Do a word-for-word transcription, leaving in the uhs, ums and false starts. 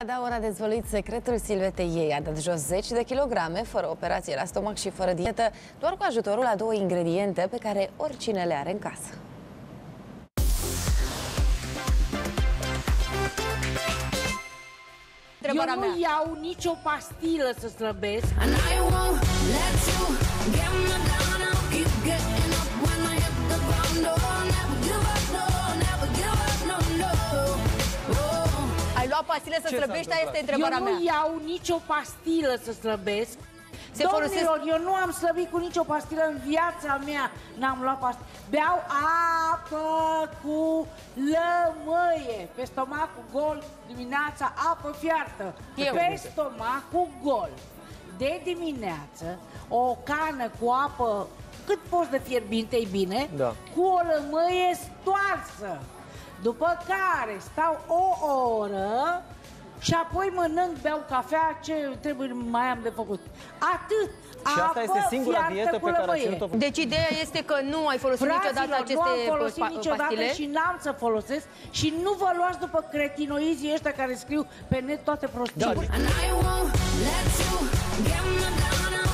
Daur a dezvăluit secretul Silvetei ei. A dat jos zeci de kilograme, fără operație la stomac și fără dietă, doar cu ajutorul a două ingrediente pe care oricine le are în casă. Eu nu iau nicio pastilă să slăbesc. Ai luat pastile să slăbești? Aia este întrebarea mea. Eu nu iau nicio pastilă să slăbesc. Se Domnilor, folosesc... eu nu am slăbit cu nicio pastilă în viața mea. N-am luat pastilă. Beau apă cu lămâie. Pe stomacul gol dimineața, apă fiartă. Eu. Pe stomacul gol de dimineață, o cană cu apă cât poți de fierbinte, e bine, da. cu o lămâie stoarsă. După care stau o oră și apoi mănânc, beau cafea, ce trebuie mai am de făcut. Atât. Și asta este singura dietă pe care a ținut-o. Deci ideea este că nu ai folosit Fraților, niciodată aceste nu am folosit pa niciodată pastile și n-am să folosesc. Și nu vă luați după cretinoizii ăștia care scriu pe net toate prostiile. Da.